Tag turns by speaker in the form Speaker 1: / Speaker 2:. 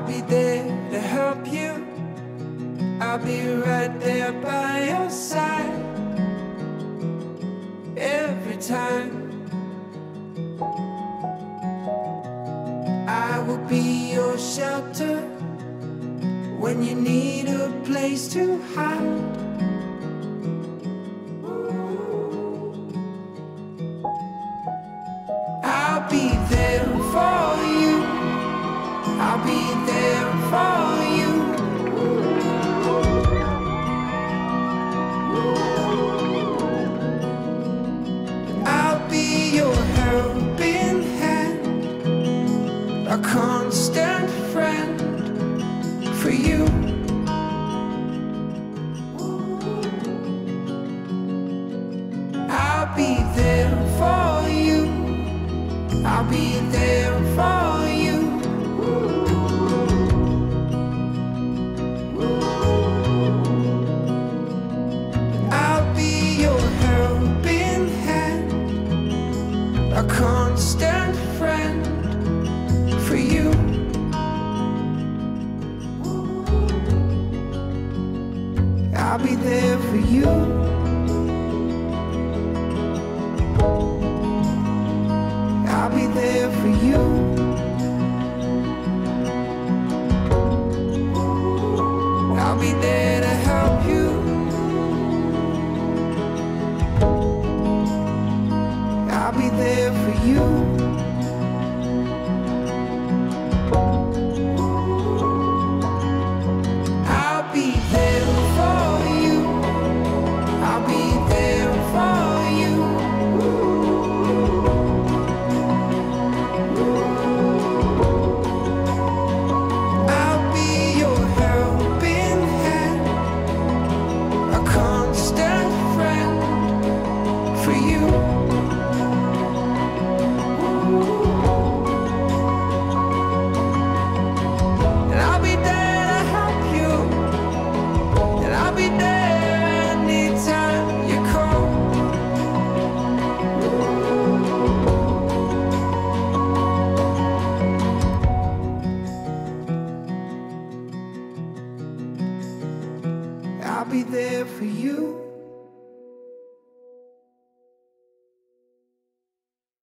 Speaker 1: be there to help you. I'll be right there by your side every time. I will be your shelter when you need a place to hide. I'll be there for you. I'll be there for you. I'll be your helping hand, a constant friend for you. I'll be there for you. I'll be there for you. I'll be your helping hand, a constant friend for you. I'll be there for you.